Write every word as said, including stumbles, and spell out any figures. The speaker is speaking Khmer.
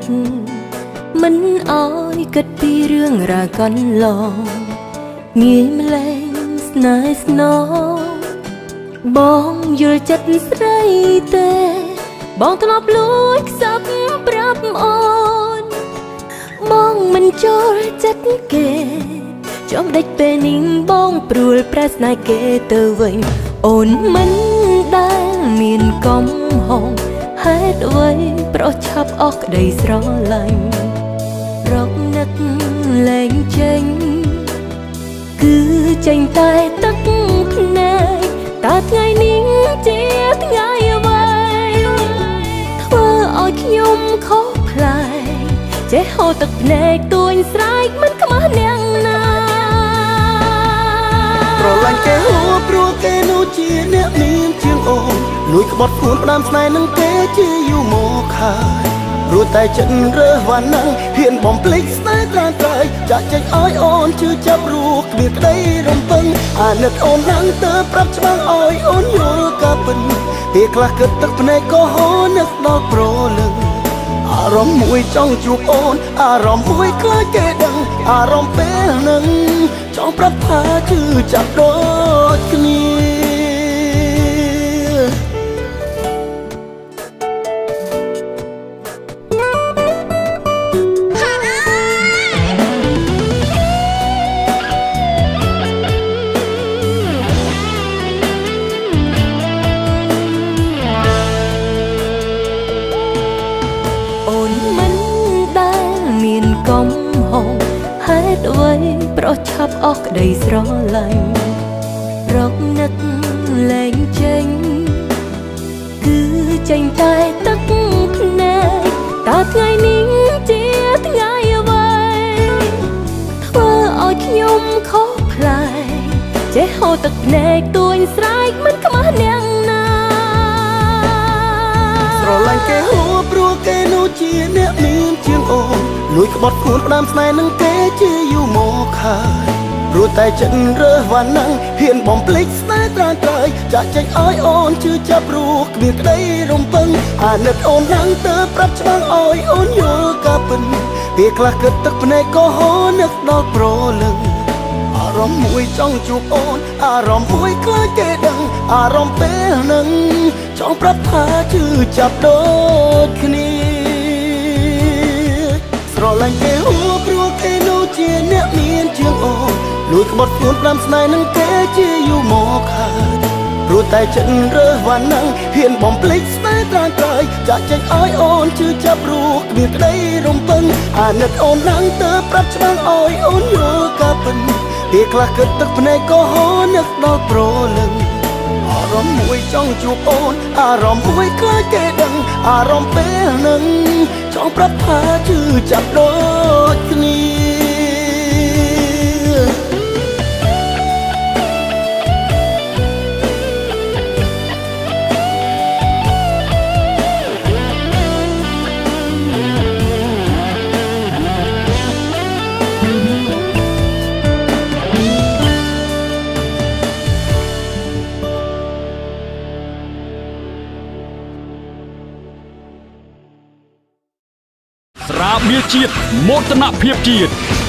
មិនអោយគិតពីរឿងរ៉ាវកន្លងងាយម្លែងស្នេហ៍ស្នងបងយល់ចិត្តស្រីទេបងធ្លាប់លួចខ្សឹបប្រាប់អូនបងមិនចូលចិត្តគេចំដេចពេលនេះបងព្រួលប្រែស្នេហ៍គេទៅវិញអូនមិនដែលមានកំហុសហេតុអ្វីប្រុសឆាប់អស់ក្តីស្រឡាញ់រកនឹកលែងចេញគឺចេញតែទឹកភ្នែកតើថ្ងៃនេះជាថ្ងៃអ្វីធ្វើឲ្យខ្ញុំខុសប្លែកចេះហូរទឹកភ្នែកទួញស្រែកមិនខ្មាស់នាងណាប្រឡាញ់គេហួរព្រោះគេនោះជាអ្នកមានជាងអូនលួចក្បត់ខ្លួនផ្ដាំស្នេហ៍នឹងគេជាយូរមកហើយព្រោះតែចិត្តរើសវ៉ាន់ណាំងហ៊ានបំភ្លេចស្នេហ៍ត្រានត្រៃចាក់ចេញឲ្យអូនជឿចាប់រੂគ្មានក្តីរំពឹងអាណិតអូនណាំងទៅប្រាប់ច្បាស់ឲ្យអូនយល់ការពិតពេលខ្លះគិតទឹកភ្នែកក៏ហូរនឹកដល់ប្រលឹងអារម្មណ៍មួយចង់ជួបអូនអារម្មណ៍មួយខ្លាចគេដឹងអារម្មណ៍ពេលនឹងចង់ប្រាប់ថាជឿចាប់ដូចគ្នាកំហុសហេតុអ្វីប្រុសឆាប់អស់ក្តីស្រឡាញ់រកនឹកលែងចេញគឺចេញតែទឹកភ្នែកតើថ្ងៃនេះជាថ្ងៃអ្វីធ្វើឲ្យខ្ញុំខុសប្លែកចេះហូរទឹកភ្នែកទួញស្រែកមិនខ្មាស់នាងណាស្រឡាញ់គេហួរព្រោះគេនោះជាអ្នកមានជាងអូនលួចក្បត់ខ្លួនផ្ដាំស្នេហ៍នឹងគេជាយូរមកហើយព្រោះតែចិត្តរើសវ៉ាន់ណាំងហ៊ានបំភ្លេចស្នេហ៍ត្រានត្រៃចាក់ចេញឲ្យអូនជឿចាប់រੂគ្មានក្តីរំពឹងអាណិតអូនណាំងទៅប្រាប់ច្បាស់ឲ្យអូនយល់ការពិតពេលខ្លះគិតទឹកភ្នែកក៏ហូរនឹកដល់ប្រលឹងអារម្មណ៍មួយចង់ជួបអូនអារម្មណ៍មួយខ្លាចគេដឹងអារម្មណ៍ពេលនឹងចង់ប្រាប់ថាជឿចាប់ដូចគ្នាស្រឡាញ់គេហួរព្រោះគេនោះជាអ្នកមានជាងអូនលួចក្បត់ខ្លួនផ្ដាំស្នេហ៍នឹងគេជាយូរមកហើយព្រោះតែចិត្តរើសវ៉ាន់ណាំងហ៊ានបំភ្លេចស្នេហ៍ត្រានត្រៃចាក់ចេញឲ្យអូនជឿចាប់រੂគ្មានក្តីរំពឹងអាណិតអូនណាំងទៅប្រាប់ច្បាស់ឲ្យអូនយល់ការពិតពេលខ្លះគិតទឹកភ្នែកក៏ហូរនឹកដល់ប្រលឹងអារម្មណ៍មួយចង់ជួបអូនអារម្មណ៍មួយខ្លាចគេដឹងអារម្មណ៍ពេលនឹងចង់ប្រាប់ថាជឿចាប់ដូចគ្នាស្រាបៀរជាតិមោទនភាពជាតិ